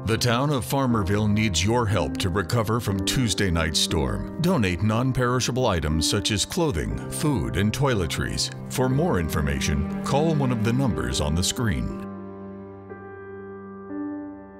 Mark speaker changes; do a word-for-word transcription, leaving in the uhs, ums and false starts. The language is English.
Speaker 1: The town of Farmerville needs your help to recover from Tuesday night's storm. Donate non-perishable items such as clothing, food, and toiletries. For more information, call one of the numbers on the screen.